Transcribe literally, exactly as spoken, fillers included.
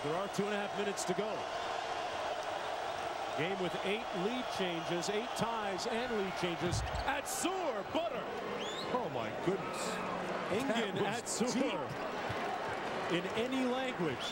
There are two and a half minutes to go. Game with eight lead changes, eight ties and lead changes. Atsur, butter. Oh my goodness. Engin Atsur. In any language.